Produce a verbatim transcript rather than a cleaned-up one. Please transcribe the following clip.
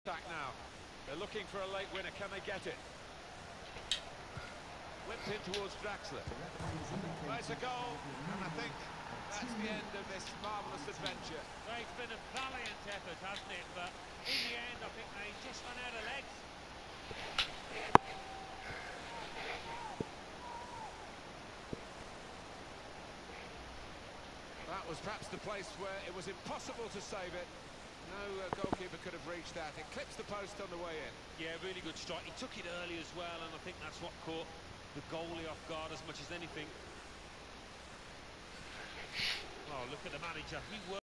Back now. They're looking for a late winner. Can they get it? Whipped in towards Draxler. Well, it's a goal, and I think that's the end of this marvellous adventure. Well, it's been a valiant effort, hasn't it? But in the end, I think they just run out of legs. That was perhaps the place where it was impossible to save it. No uh, goalkeeper could have reached that. It clips the post on the way in. Yeah, really good strike. He took it early as well, and I think that's what caught the goalie off guard as much as anything. Oh, look at the manager. He worked